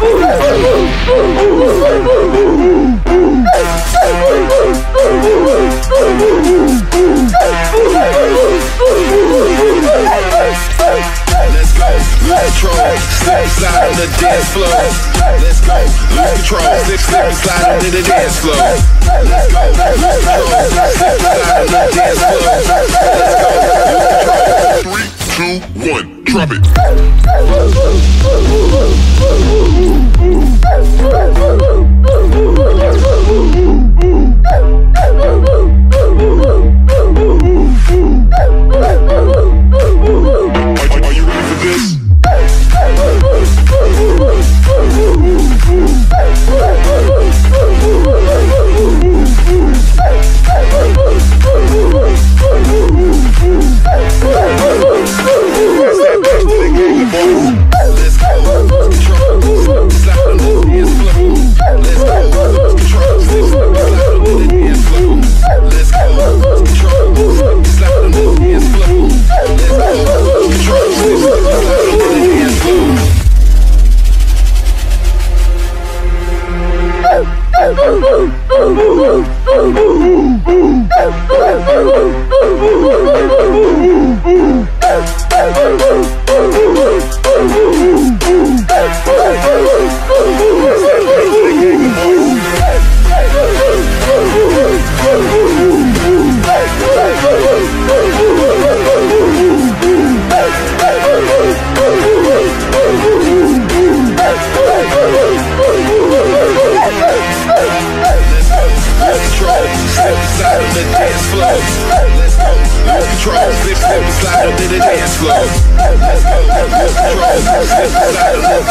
Let's go, lose control, slip and slide on the dance floor. Let's go, lose control, slip and slide on the dance floor. Let's go, lose control, slip and slide on the dance floor. Let's go, lose control. 3, 2, 1, drop it. Are you ready for this?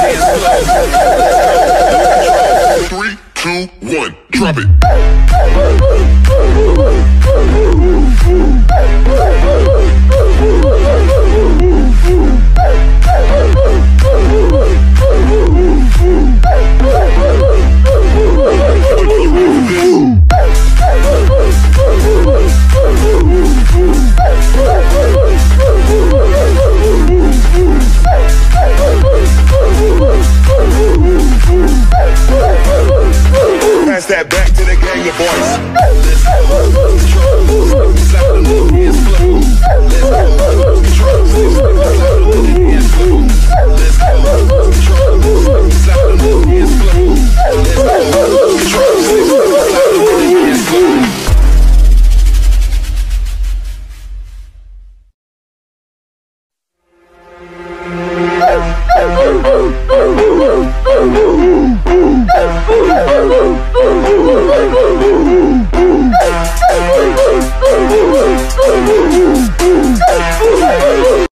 Drop it.